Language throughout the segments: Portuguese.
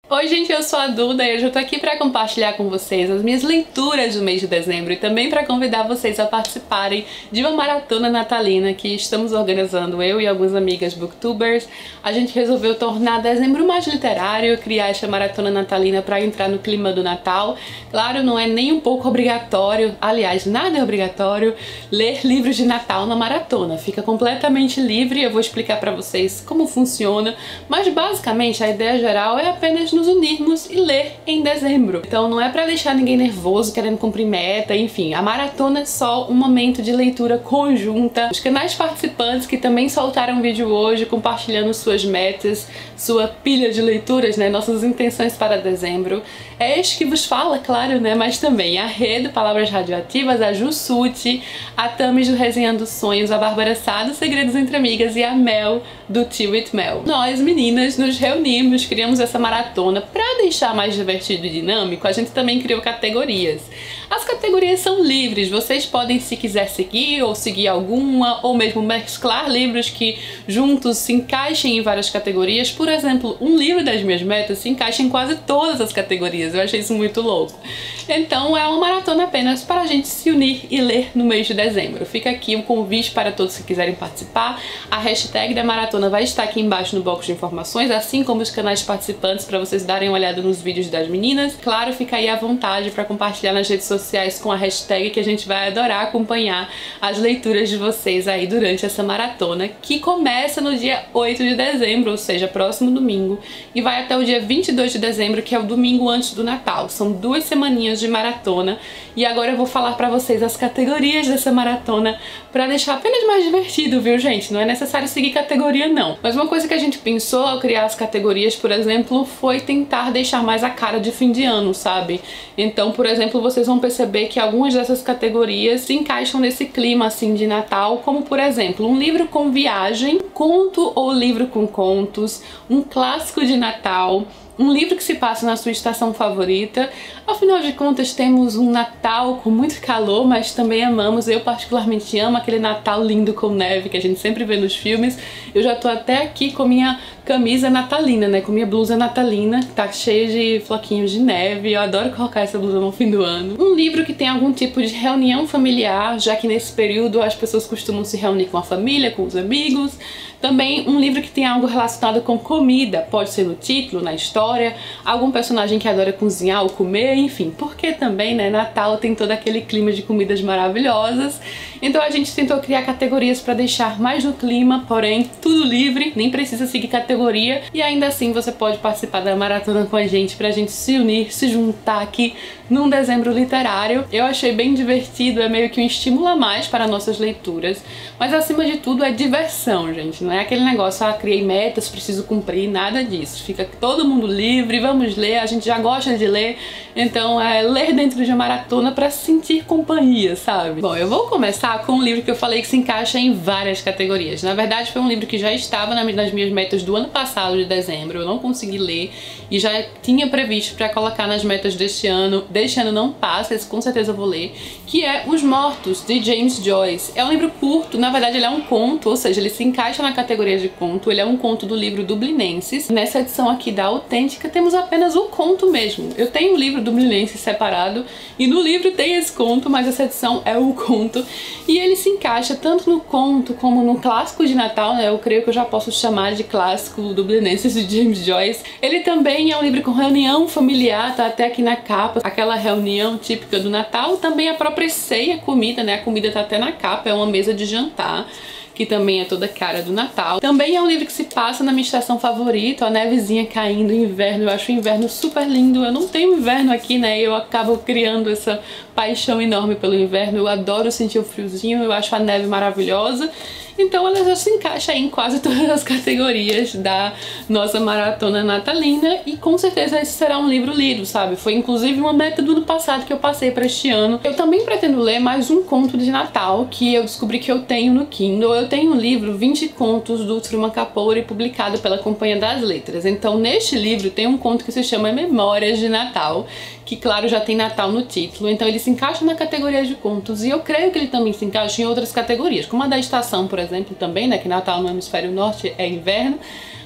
Oi gente, eu sou a Duda e hoje eu tô aqui pra compartilhar com vocês as minhas leituras do mês de dezembro e também pra convidar vocês a participarem de uma maratona natalina que estamos organizando, eu e algumas amigas booktubers. A gente resolveu tornar dezembro mais literário, criar essa maratona natalina pra entrar no clima do Natal. Claro, não é nem um pouco obrigatório, aliás, nada é obrigatório ler livros de Natal na maratona. Fica completamente livre, eu vou explicar pra vocês como funciona, mas basicamente a ideia geral é apenas nos unirmos e ler em dezembro. Então não é pra deixar ninguém nervoso querendo cumprir meta, enfim, a maratona é só um momento de leitura conjunta. Os canais participantes que também soltaram um vídeo hoje compartilhando suas metas, sua pilha de leituras, né, nossas intenções para dezembro. É este que vos fala, claro, né, mas também a Rê do Palavras Radioativas, a Jussuti, a Tamis do Resenhando Sonhos, a Bárbara Sá do Segredos Entre Amigas e a Mel do Tea with Mel. Nós, meninas, nos reunimos, criamos essa maratona. Para deixar mais divertido e dinâmico, a gente também criou categorias. As categorias são livres, vocês podem, se quiser, seguir ou seguir alguma, ou mesmo mesclar livros que juntos se encaixem em várias categorias. Por exemplo, um livro das minhas metas se encaixa em quase todas as categorias, eu achei isso muito louco. Então é uma maratona apenas para a gente se unir e ler no mês de dezembro. Fica aqui um convite para todos que quiserem participar. A hashtag da maratona vai estar aqui embaixo no box de informações, assim como os canais participantes para vocês darem uma olhada nos vídeos das meninas. Claro, fica aí à vontade para compartilhar nas redes sociais com a hashtag, que a gente vai adorar acompanhar as leituras de vocês aí durante essa maratona, que começa no dia 8 de dezembro, ou seja, próximo domingo, e vai até o dia 22 de dezembro, que é o domingo antes do Natal. São 2 semaninhas de maratona, e agora eu vou falar pra vocês as categorias dessa maratona pra deixar apenas mais divertido, viu, gente? Não é necessário seguir categoria, não. Mas uma coisa que a gente pensou ao criar as categorias, por exemplo, foi tentar deixar mais a cara de fim de ano, sabe? Então, por exemplo, vocês vão perceber que algumas dessas categorias se encaixam nesse clima, assim, de Natal, como, por exemplo, um livro com viagem, conto ou livro com contos, um clássico de Natal, um livro que se passa na sua estação favorita. Afinal de contas, temos um Natal com muito calor, mas também amamos, eu particularmente amo aquele Natal lindo com neve que a gente sempre vê nos filmes. Eu já tô até aqui com minha camisa natalina, né, com minha blusa natalina, que tá cheia de floquinhos de neve. Eu adoro colocar essa blusa no fim do ano. Um livro que tem algum tipo de reunião familiar, já que nesse período as pessoas costumam se reunir com a família, com os amigos. Também um livro que tem algo relacionado com comida, pode ser no título, na história, algum personagem que adora cozinhar ou comer, enfim, porque também, né, Natal tem todo aquele clima de comidas maravilhosas. Então a gente tentou criar categorias para deixar mais no clima, porém tudo livre, nem precisa seguir categoria, e ainda assim você pode participar da maratona com a gente pra gente se unir, se juntar aqui num dezembro literário. Eu achei bem divertido, é meio que um estímulo a mais para nossas leituras, mas acima de tudo é diversão, gente. Não é aquele negócio, ah, criei metas, preciso cumprir, nada disso. Fica todo mundo livre, vamos ler, a gente já gosta de ler, então é ler dentro de uma maratona pra sentir companhia, sabe? Bom, eu vou começar com um livro que eu falei que se encaixa em várias categorias. Na verdade, foi um livro que já estava nas minhas metas do ano passado, de dezembro, eu não consegui ler e já tinha previsto pra colocar nas metas deste ano. Deste ano não passa, esse com certeza eu vou ler, que é Os Mortos, de James Joyce. É um livro curto, na verdade ele é um conto, ou seja, ele se encaixa na categoria de conto. Ele é um conto do livro Dublinenses. Nessa edição aqui da Autêntica temos apenas o conto mesmo. Eu tenho o livro Dublinenses separado e no livro tem esse conto, mas essa edição é o conto. E ele se encaixa tanto no conto como no clássico de Natal, né? Eu creio que eu já posso chamar de clássico Dublinenses de James Joyce. Ele também é um livro com reunião familiar, tá até aqui na capa, aquela reunião típica do Natal. Também a própria ceia, comida, né? A comida tá até na capa, é uma mesa de jantar, que também é toda cara do Natal. Também é um livro que se passa na minha estação favorita, a nevezinha caindo, inverno. Eu acho o inverno super lindo. Eu não tenho inverno aqui, né? Eu acabo criando essa paixão enorme pelo inverno. Eu adoro sentir o friozinho, eu acho a neve maravilhosa. Então ela já se encaixa em quase todas as categorias da nossa maratona natalina, e com certeza esse será um livro lido, sabe? Foi inclusive uma meta do ano passado que eu passei para este ano. Eu também pretendo ler mais um conto de Natal que eu descobri que eu tenho no Kindle. Eu tenho o livro 20 Contos do Truman Capote, publicado pela Companhia das Letras. Então neste livro tem um conto que se chama Memórias de Natal, que claro já tem Natal no título, então ele se encaixa na categoria de contos, e eu creio que ele também se encaixa em outras categorias, como a da estação, por exemplo, também, né, que Natal no hemisfério norte é inverno,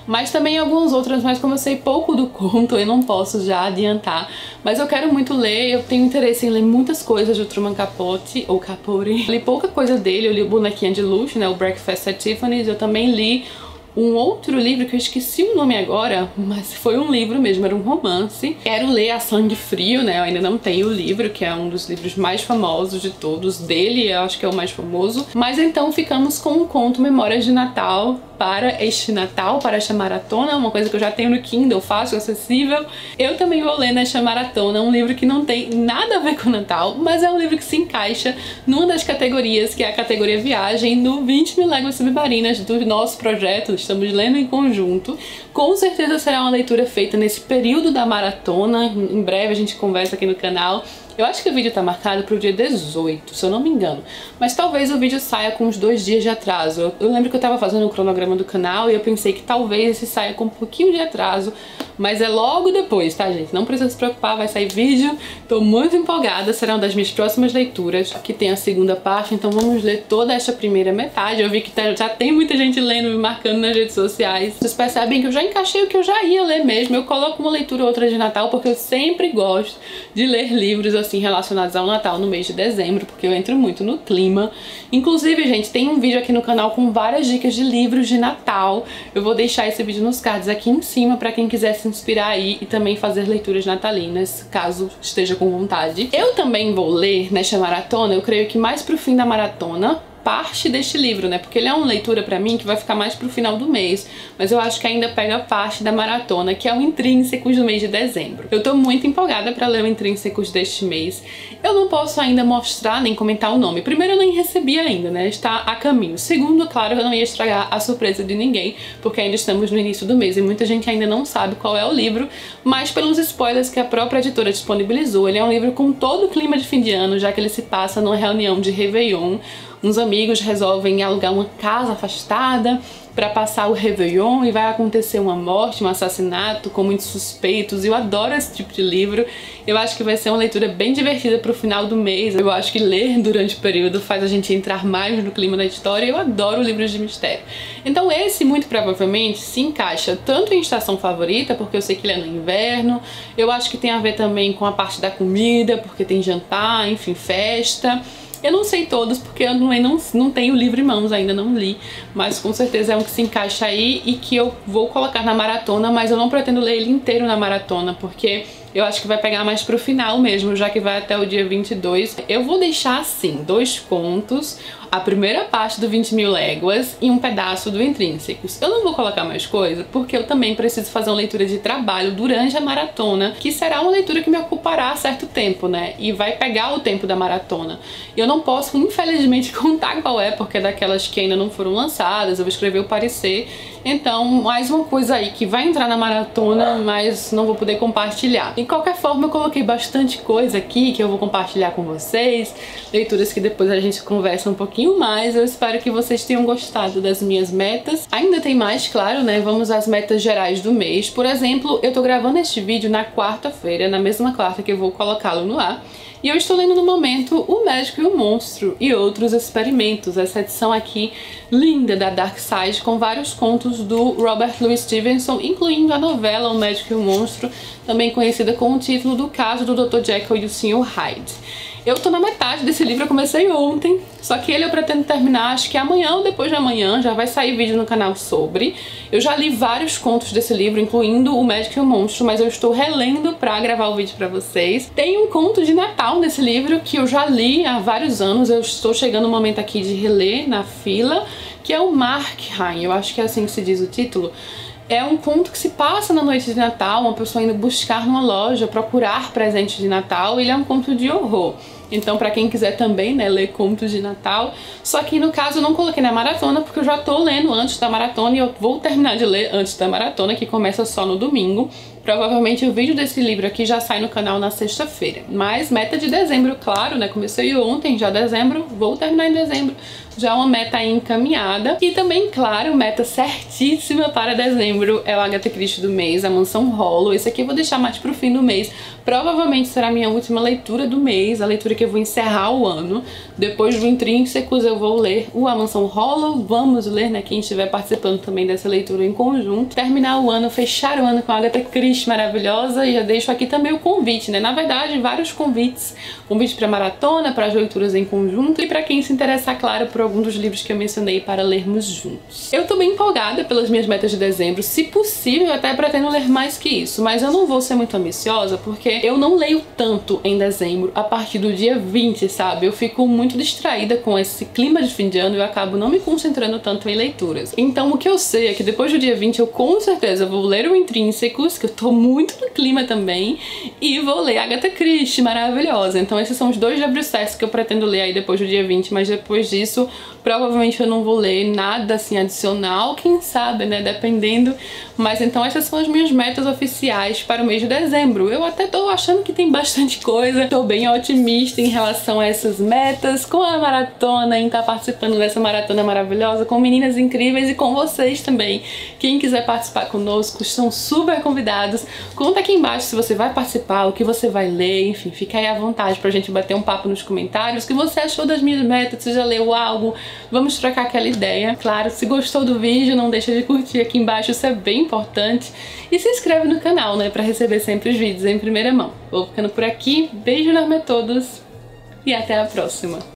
mas também algumas outras, mas como eu sei pouco do conto, eu não posso já adiantar. Mas eu quero muito ler, eu tenho interesse em ler muitas coisas do Truman Capote, ou Capote. Li pouca coisa dele, eu li o Bonequinha de Luxo, né, o Breakfast at Tiffany's, eu também li um outro livro que eu esqueci o nome agora, mas foi um livro mesmo, era um romance. Quero ler A Sangue Frio, né, eu ainda não tenho o livro, que é um dos livros mais famosos de todos, dele eu acho que é o mais famoso. Mas então ficamos com o conto Memórias de Natal para este Natal, para esta maratona, uma coisa que eu já tenho no Kindle, fácil, acessível. Eu também vou ler nesta maratona um livro que não tem nada a ver com o Natal, mas é um livro que se encaixa numa das categorias, que é a categoria Viagem, no 20.000 Léguas Submarinas do nosso projeto, estamos lendo em conjunto. Com certeza será uma leitura feita nesse período da maratona, em breve a gente conversa aqui no canal. Eu acho que o vídeo tá marcado pro dia 18, se eu não me engano. Mas talvez o vídeo saia com uns 2 dias de atraso. Eu lembro que eu tava fazendo o cronograma do canal e eu pensei que talvez esse saia com um pouquinho de atraso. Mas é logo depois, tá, gente? Não precisa se preocupar, vai sair vídeo. Tô muito empolgada, será uma das minhas próximas leituras. Aqui tem a segunda parte, então vamos ler toda esta primeira metade. Eu vi que já tem muita gente lendo, me marcando nas redes sociais. Vocês percebem que eu já encaixei o que eu já ia ler mesmo. Eu coloco uma leitura ou outra de Natal, porque eu sempre gosto de ler livros assim relacionados ao Natal no mês de dezembro, porque eu entro muito no clima. Inclusive, gente, tem um vídeo aqui no canal com várias dicas de livros de Natal. Eu vou deixar esse vídeo nos cards aqui em cima pra quem quiser se inspirar aí e também fazer leituras natalinas, caso esteja com vontade. Eu também vou ler nesta maratona, eu creio que mais pro fim da maratona, parte deste livro, né? Porque ele é uma leitura pra mim que vai ficar mais pro final do mês, mas eu acho que ainda pega parte da maratona, que é o Intrínsecos do mês de dezembro. Eu tô muito empolgada pra ler o Intrínsecos deste mês. Eu não posso ainda mostrar nem comentar o nome. Primeiro, eu nem recebi ainda, né? Está a caminho. Segundo, claro, eu não ia estragar a surpresa de ninguém, porque ainda estamos no início do mês e muita gente ainda não sabe qual é o livro, mas pelos spoilers que a própria editora disponibilizou, ele é um livro com todo o clima de fim de ano, já que ele se passa numa reunião de Réveillon. Uns amigos resolvem alugar uma casa afastada para passar o Réveillon e vai acontecer uma morte, um assassinato com muitos suspeitos. Eu adoro esse tipo de livro. Eu acho que vai ser uma leitura bem divertida pro final do mês. Eu acho que ler durante o período faz a gente entrar mais no clima da história. Eu adoro livros de mistério. Então esse, muito provavelmente, se encaixa tanto em estação favorita, porque eu sei que ele é no inverno. Eu acho que tem a ver também com a parte da comida, porque tem jantar, enfim, festa. Eu não sei todos, porque eu não tenho o livro em mãos, ainda não li, mas com certeza é um que se encaixa aí e que eu vou colocar na maratona, mas eu não pretendo ler ele inteiro na maratona, porque eu acho que vai pegar mais pro final mesmo, já que vai até o dia 22. Eu vou deixar assim, 2 contos, a primeira parte do 20.000 Léguas e um pedaço do Intrínsecos. Eu não vou colocar mais coisa, porque eu também preciso fazer uma leitura de trabalho durante a maratona, que será uma leitura que me ocupará certo tempo, né? E vai pegar o tempo da maratona. Eu não posso, infelizmente, contar qual é, porque é daquelas que ainda não foram lançadas, eu vou escrever o parecer. Então, mais uma coisa aí que vai entrar na maratona, mas não vou poder compartilhar. De qualquer forma, eu coloquei bastante coisa aqui que eu vou compartilhar com vocês, leituras que depois a gente conversa um pouquinho mais. Eu espero que vocês tenham gostado das minhas metas. Ainda tem mais, claro, né? Vamos às metas gerais do mês. Por exemplo, eu tô gravando este vídeo na quarta-feira, na mesma quarta que eu vou colocá-lo no ar. E eu estou lendo no momento O Médico e o Monstro e Outros Experimentos, essa edição aqui linda da Dark Side, com vários contos do Robert Louis Stevenson, incluindo a novela O Médico e o Monstro, também conhecida com o título do caso do Dr. Jekyll e o Sr. Hyde. Eu tô na metade desse livro, eu comecei ontem, só que ele eu pretendo terminar, acho que amanhã ou depois de amanhã, já vai sair vídeo no canal sobre. Eu já li vários contos desse livro, incluindo O Médico e o Monstro, mas eu estou relendo pra gravar o vídeo pra vocês. Tem um conto de Natal nesse livro que eu já li há vários anos, eu estou chegando no momento aqui de reler na fila, que é o Markheim, eu acho que é assim que se diz o título. É um conto que se passa na noite de Natal, uma pessoa indo buscar numa loja, procurar presentes de Natal. Ele é um conto de horror. Então, pra quem quiser também, né, ler contos de Natal. Só que, no caso, eu não coloquei na maratona, porque eu já tô lendo antes da maratona e eu vou terminar de ler antes da maratona, que começa só no domingo. Provavelmente o vídeo desse livro aqui já sai no canal na sexta-feira. Mas meta de dezembro, claro, né? Comecei ontem, já dezembro, vou terminar em dezembro. já uma meta aí encaminhada. E também, claro, meta certíssima para dezembro é o Agatha Christie do mês, a Mansão Hollow. Esse aqui eu vou deixar mais pro fim do mês. Provavelmente será a minha última leitura do mês, a leitura que eu vou encerrar o ano. Depois do Intrínsecos eu vou ler o A Mansão Hollow, vamos ler, né, quem estiver participando também dessa leitura em conjunto. Terminar o ano, fechar o ano com a Agatha Christie maravilhosa, e já deixo aqui também o convite, né, na verdade vários convites. Convite para maratona, para as leituras em conjunto e para quem se interessar, claro, por algum dos livros que eu mencionei para lermos juntos. Eu tô bem empolgada pelas minhas metas de dezembro, se possível eu até pretendo ler mais que isso, mas eu não vou ser muito ambiciosa porque eu não leio tanto em dezembro a partir do dia 20, sabe? Eu fico muito distraída com esse clima de fim de ano e eu acabo não me concentrando tanto em leituras. Então o que eu sei é que depois do dia 20 eu com certeza vou ler o Intrínsecos, que eu tô muito no clima também, e vou ler Agatha Christie, maravilhosa. Então esses são os dois WCS que eu pretendo ler aí depois do dia 20, mas depois disso provavelmente eu não vou ler nada assim adicional, quem sabe, né, dependendo. Mas então essas são as minhas metas oficiais para o mês de dezembro. Eu até tô achando que tem bastante coisa, tô bem otimista em relação a essas metas, com a maratona, em estar participando dessa maratona maravilhosa, com meninas incríveis e com vocês também. Quem quiser participar conosco, estão super convidados. Conta aqui embaixo se você vai participar, o que você vai ler, enfim, fica aí à vontade pra gente bater um papo nos comentários. O que você achou das minhas metas, se já leu algo, vamos trocar aquela ideia. Claro, se gostou do vídeo, não deixa de curtir aqui embaixo, isso é bem importante. E se inscreve no canal, né, pra receber sempre os vídeos em primeira mão. Vou ficando por aqui, beijo enorme a todos e até a próxima.